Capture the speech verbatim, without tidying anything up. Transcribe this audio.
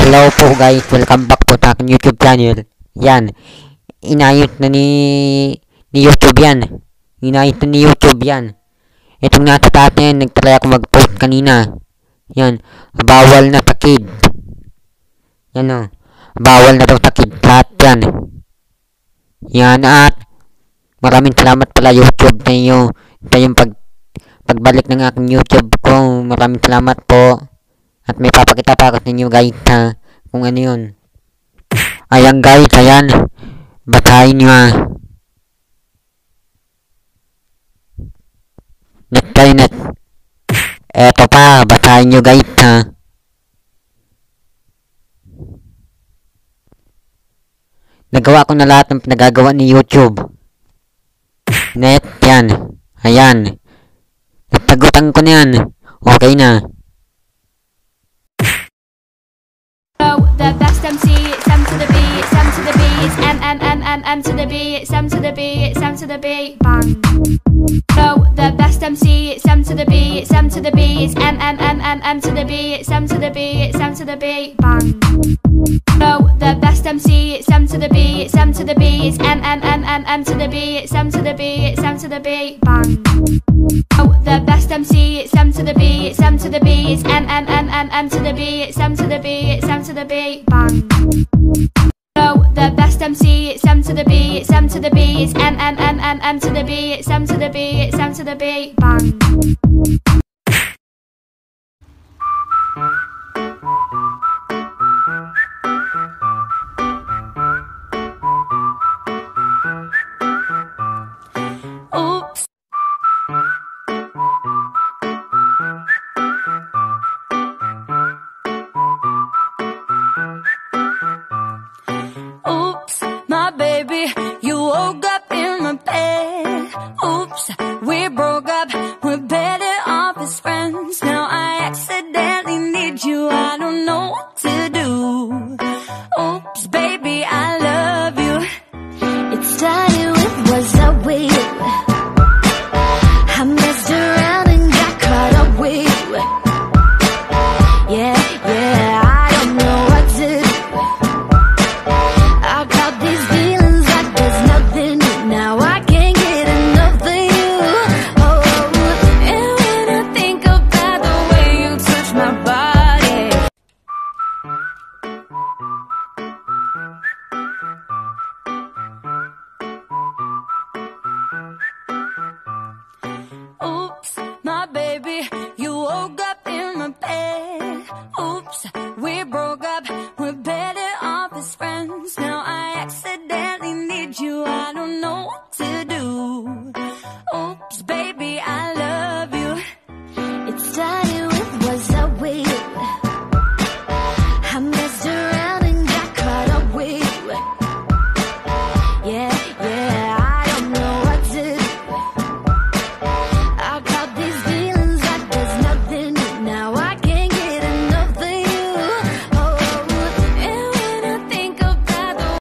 Hello po guys, welcome back po sa aking YouTube channel. Yan, inayos na ni, ni YouTube yan. Inayos na ni YouTube yan. Itong nasa taas yan, nagtry ako mag-post kanina. Yan, bawal na sa kid. Yan o, bawal na daw sa kid. Lahat yan. Yan at maraming salamat pala YouTube sa iyo. Sa yung pag, pagbalik ng aking YouTube ko. Maraming salamat po. At may papakita pa ako sa inyo guys ha, kung ano yun. Ayan guys, ayan. Basahin nyo ha. Next tayo next. Eto pa, basahin nyo guys ha. Nagawa ko na lahat ng pinagagawa ni YouTube. Next yan. Ayan. Nagtagutan ko na yan. Okay na. The best M C, it's M to the B, it's M to the B, it's M M M M M to the B, it's M to the B, it's M to the B, bang. No, the best M C, it's M to the B, it's M to the B, it's M M M M M to the B, it's M to the B, it's M to the B, bang. No, the best M C, it's M to the B, it's M to the B, it's M M M M M to the B, it's M to the B, it's M to the B, bang. Oh, the best M C, it's M to the B, it's M to the B, it's M M M M M to the B, it's M to the B, it's M to the B, bang. Oh, the best M C, it's M to the B, it's M to the B, it's M M M M M to the B, it's M to the B, it's M to the B, bang.